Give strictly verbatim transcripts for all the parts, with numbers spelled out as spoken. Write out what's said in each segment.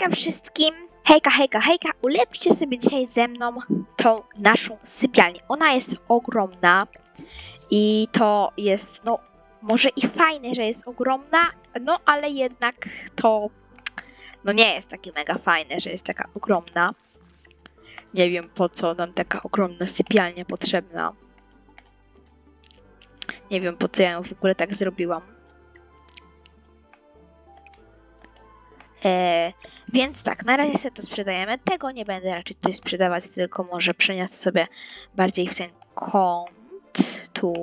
Hejka wszystkim! Hejka, hejka, hejka! Ulepszcie sobie dzisiaj ze mną tą naszą sypialnię. Ona jest ogromna i to jest, no, może i fajne, że jest ogromna, no ale jednak to, no nie jest takie mega fajne, że jest taka ogromna. Nie wiem, po co nam taka ogromna sypialnia potrzebna. Nie wiem, po co ja ją w ogóle tak zrobiłam. E, więc tak, na razie sobie to sprzedajemy. Tego nie będę raczej tutaj sprzedawać, tylko może przeniosę sobie bardziej w ten kąt. Tu.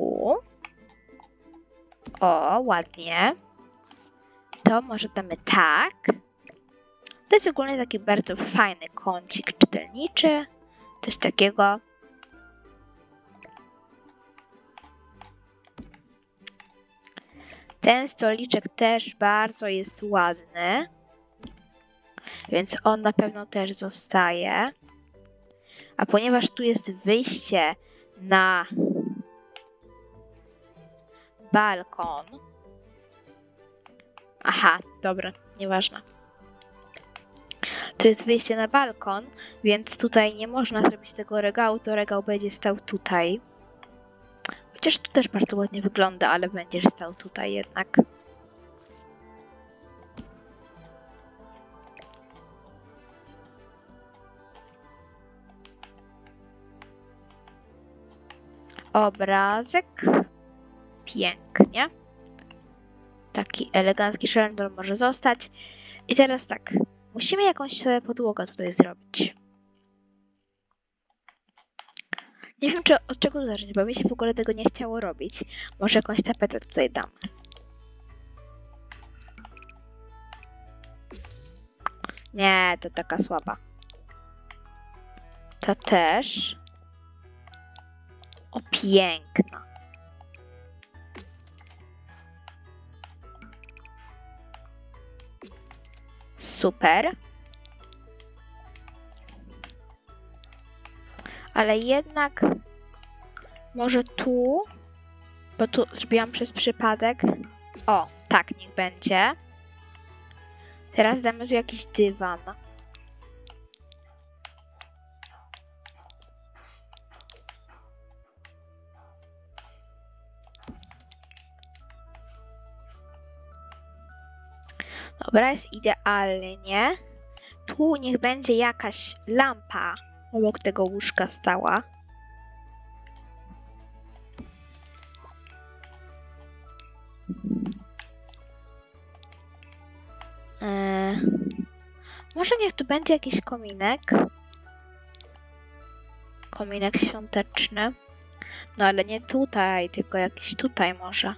O, ładnie. To może damy tak. To jest ogólnie taki bardzo fajny kącik czytelniczy. Coś takiego. Ten stoliczek też bardzo jest ładny. Więc on na pewno też zostaje. A ponieważ tu jest wyjście na balkon. Aha, dobra, nieważne. Tu jest wyjście na balkon, więc tutaj nie można zrobić tego regału, to regał będzie stał tutaj. Chociaż tu też bardzo ładnie wygląda, ale będziesz stał tutaj jednak. Obrazek. Pięknie. Taki elegancki szalendor może zostać. I teraz tak. Musimy jakąś sobie podłogę tutaj zrobić. Nie wiem, czy od czego zacząć, bo mi się w ogóle tego nie chciało robić. Może jakąś tapetę tutaj damy. Nie, to taka słaba. Ta też. O, piękna. Super. Ale jednak może tu, bo tu zrobiłam przez przypadek. O, tak, niech będzie. Teraz damy tu jakiś dywan. Dobra, jest idealnie. Tu niech będzie jakaś lampa obok tego łóżka stała. Eee, może niech tu będzie jakiś kominek. Kominek świąteczny. No ale nie tutaj, tylko jakiś tutaj może.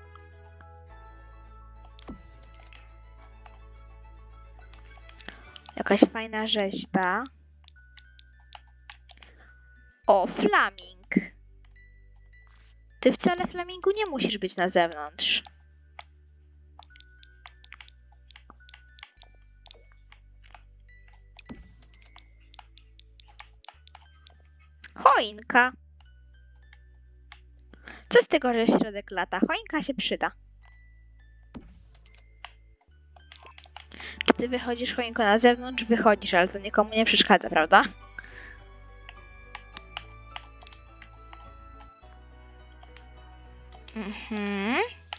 Jakaś fajna rzeźba. O, flaming. Ty wcale flamingu nie musisz być na zewnątrz. Choinka. Co z tego, że środek lata? Choinka się przyda. Czy ty wychodzisz choinko na zewnątrz? Wychodzisz, ale to nikomu nie przeszkadza, prawda? Mhm.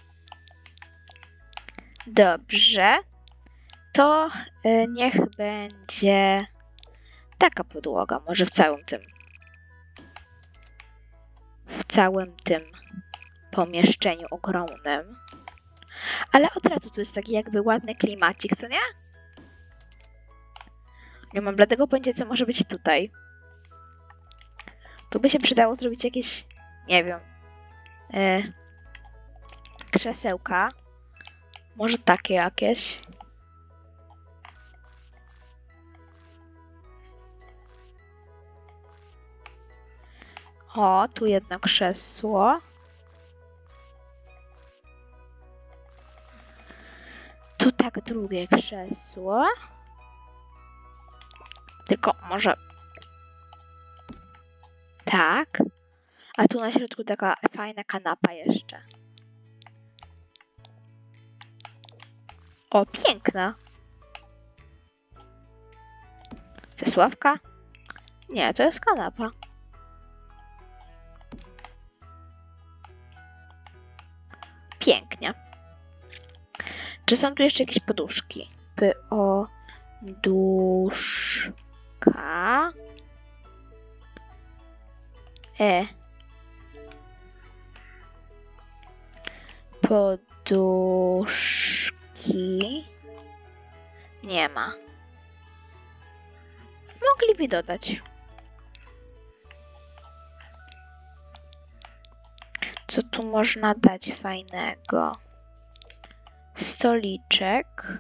Dobrze. To y, niech będzie taka podłoga, może w całym tym. W całym tym pomieszczeniu ogromnym. Ale od razu tu jest taki jakby ładny klimacik, co nie? Nie mam bladego pojęcia, co może być tutaj. Tu by się przydało zrobić jakieś, nie wiem, yy, krzesełka. Może takie jakieś. O, tu jedno krzesło. Tu tak drugie krzesło. Tylko może tak. A tu na środku taka fajna kanapa jeszcze. O, piękna. To jest ławka? Nie, to jest kanapa. Pięknie. Czy są tu jeszcze jakieś poduszki? Poduszka. E. Poduszki. Nie ma. Mogliby dodać. Co tu można dać fajnego? Stoliczek.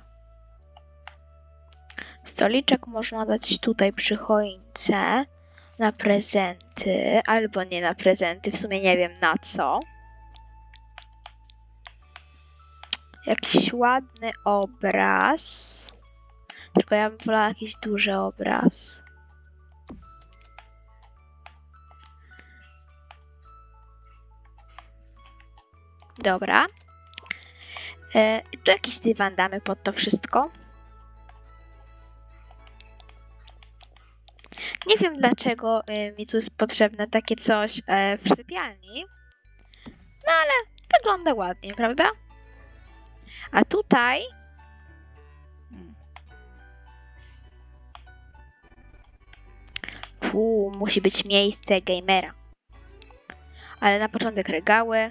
Stoliczek można dać tutaj przy choince na prezenty, albo nie na prezenty, w sumie nie wiem na co. Jakiś ładny obraz. Tylko ja bym wolała jakiś duży obraz. Dobra. E, tu jakiś dywan damy pod to wszystko. Nie wiem dlaczego e, mi tu jest potrzebne takie coś e, w sypialni. No ale wygląda ładnie, prawda? A tutaj... Fu, musi być miejsce gamera. Ale na początek regały.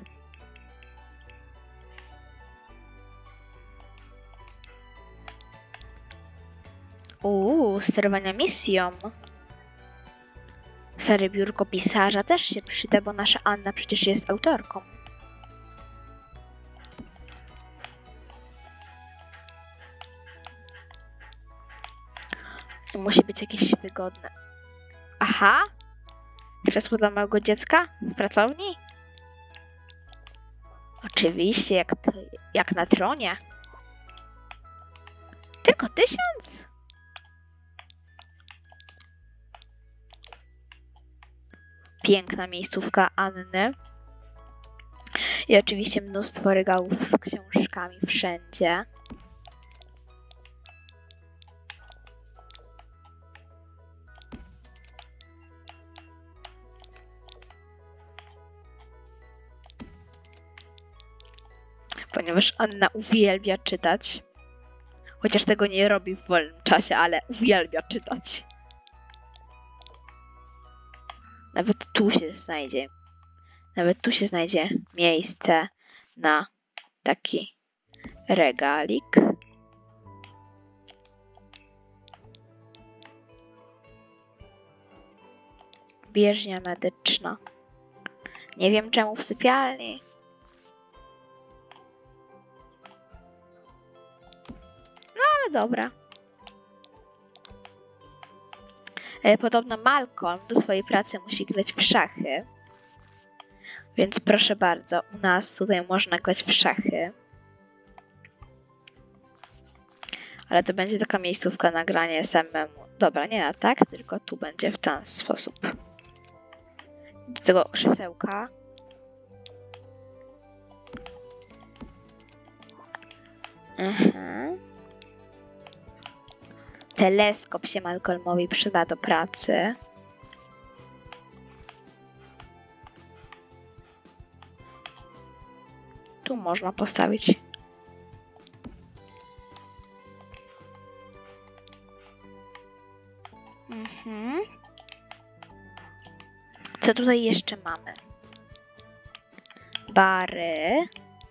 Uuu, sterowania misją. Stare biurko pisarza też się przyda, bo nasza Anna przecież jest autorką. Musi być jakieś wygodne. Aha! Krzesło dla małego dziecka w pracowni? Oczywiście, jak, to, jak na tronie. Tylko tysiąc? Piękna miejscówka Anny. I oczywiście mnóstwo regałów z książkami wszędzie. Ponieważ Anna uwielbia czytać. Chociaż tego nie robi w wolnym czasie, ale uwielbia czytać. Nawet tu się znajdzie. Nawet tu się znajdzie miejsce na taki regalik. Bieżnia medyczna. Nie wiem czemu w sypialni. Dobra. Podobno Malcolm do swojej pracy musi grać w szachy. Więc proszę bardzo, u nas tutaj można grać w szachy. Ale to będzie taka miejscówka na granie samemu. Dobra, nie na tak, tylko tu będzie w ten sposób. Do tego krzesełka. Mhm. Teleskop się Malcolmowi przyda do pracy. Tu można postawić. Mhm. Co tutaj jeszcze mamy? Bary.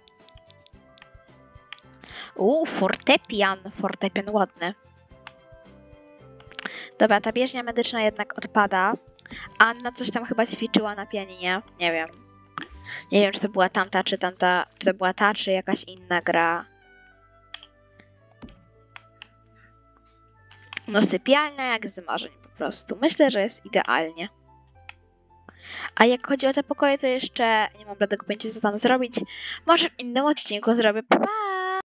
Uuu, fortepian. Fortepian ładny. Dobra, ta bieżnia medyczna jednak odpada. Anna coś tam chyba ćwiczyła na pianinie. Nie wiem. Nie wiem, czy to była tamta, czy tamta, czy to była ta, czy jakaś inna gra. No sypialnia jak z marzeń po prostu. Myślę, że jest idealnie. A jak chodzi o te pokoje, to jeszcze nie mam bladego pojęcia, co tam zrobić. Może w innym odcinku zrobię. Pa!